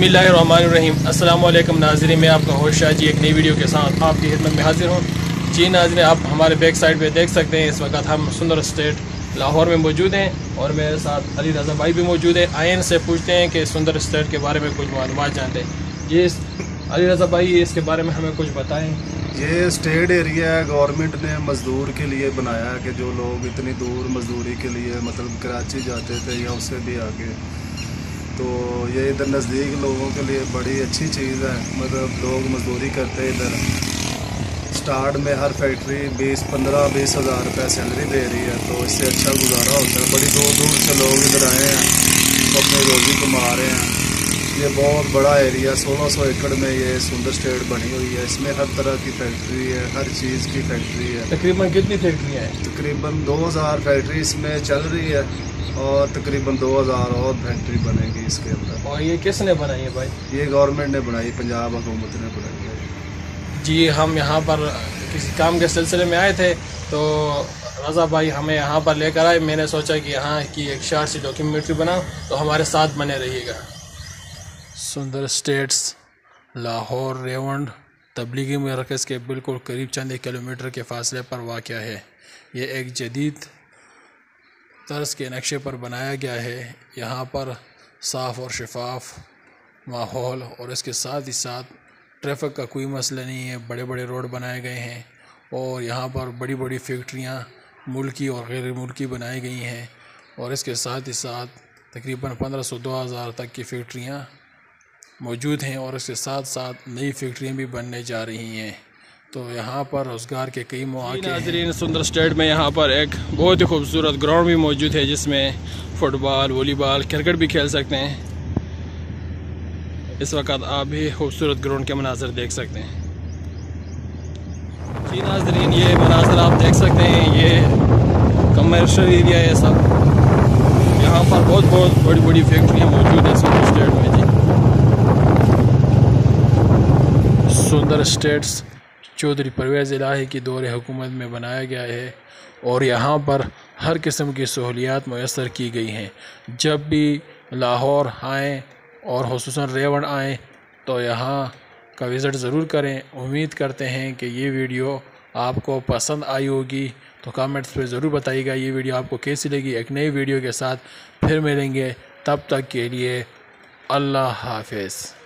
बिस्मिल्लाहिर्रहमानिर्रहीम। अस्सलाम वालेकुम नाज़रीन, मैं आपका होस्ट शाह जी एक नई वीडियो के साथ आपकी खिदमत में हाजिर हूँ। जी नाज़रीन, आप हमारे बैक साइड पे देख सकते हैं इस वक्त हम सुंदर स्टेट लाहौर में मौजूद हैं और मेरे साथ अली रज़ा भाई भी मौजूद है। आइए से पूछते हैं कि सुंदर स्टेट के बारे में कुछ मालूमात जानते हैं। ये अली रज़ा भाई इसके बारे में हमें कुछ बताएँ। ये स्टेट एरिया है, गवर्नमेंट ने मज़दूर के लिए बनाया है कि जो लोग इतनी दूर मज़दूरी के लिए मतलब कराची जाते थे या उससे भी आगे, तो ये इधर नज़दीक लोगों के लिए बड़ी अच्छी चीज़ है। मतलब लोग मज़दूरी करते हैं इधर। स्टार्ट में हर फैक्ट्री 15-20 हज़ार रुपये सैलरी दे रही है, तो इससे अच्छा गुजारा होता है। बड़ी दूर दूर से लोग इधर आए हैं तो अपनी रोज़ी कमा रहे हैं। ये बहुत बड़ा एरिया 1600 एकड़ में ये सुंदर स्टेट बनी हुई है। इसमें हर तरह की फैक्ट्री है, हर चीज़ की फैक्ट्री है। तकरीबन कितनी फैक्ट्रियाँ हैं? तकरीबन 2000 फैक्ट्री इसमें चल रही है और तकरीबन 2000 और फैक्ट्री बनेगी इसके अंदर। और ये किसने बनाई है भाई? ये गवर्नमेंट ने बनाई, पंजाब हुकूमत ने बनाई है। जी, हम यहाँ पर किसी काम के सिलसिले में आए थे तो रज़ा भाई हमें यहाँ पर लेकर आए। मैंने सोचा कि यहाँ की एक शार्ट सी डॉक्यूमेंट्री बनाऊँ, तो हमारे साथ बने रहिएगा। सुंदर स्टेट्स लाहौर रेवंड तबलीगी मरकज़ के बिल्कुल करीब चंद किलोमीटर के फासले पर वाक़ है। ये एक जदीद तर्ज के नक्शे पर बनाया गया है। यहाँ पर साफ़ और शफाफ माहौल और इसके साथ ही साथ ट्रैफिक का कोई मसला नहीं है। बड़े बड़े रोड बनाए गए हैं और यहाँ पर बड़ी बड़ी फैक्ट्रियाँ मुल्की और गैर मुल्की बनाई गई हैं और इसके साथ ही साथ तकरीबन 1500-2000 तक की फैक्ट्रियाँ मौजूद हैं और इसके साथ साथ नई फैक्ट्रियाँ भी बनने जा रही हैं। तो यहाँ पर रोज़गार के कई मौके हैं। नाज़रीन, सुंदर स्टेट में यहाँ पर एक बहुत ही खूबसूरत ग्राउंड भी मौजूद है जिसमें फुटबॉल, वॉलीबॉल, क्रिकेट भी खेल सकते हैं। इस वक्त आप भी खूबसूरत ग्राउंड के मनाज़र देख सकते हैं। जी नाज़रीन, ये मनाज़र आप देख सकते हैं, ये कमर्शियल एरिया है सब। यहाँ पर बहुत बड़ी बड़ी फैक्ट्रियाँ मौजूद हैं सुंदर स्टेट में। जी, सुंदर स्टेट्स चौधरी परवेज़ इलाही की दौरे हुकूमत में बनाया गया है और यहाँ पर हर किस्म की सहूलियात मुयस्सर की गई हैं। जब भी लाहौर आएँ और खुसूसन रेवंड आएँ तो यहाँ का विज़िट ज़रूर करें। उम्मीद करते हैं कि ये वीडियो आपको पसंद आई होगी, तो कमेंट्स पे ज़रूर बताइएगा ये वीडियो आपको कैसी लगी। एक नई वीडियो के साथ फिर मिलेंगे, तब तक के लिए अल्लाह हाफ़िज़।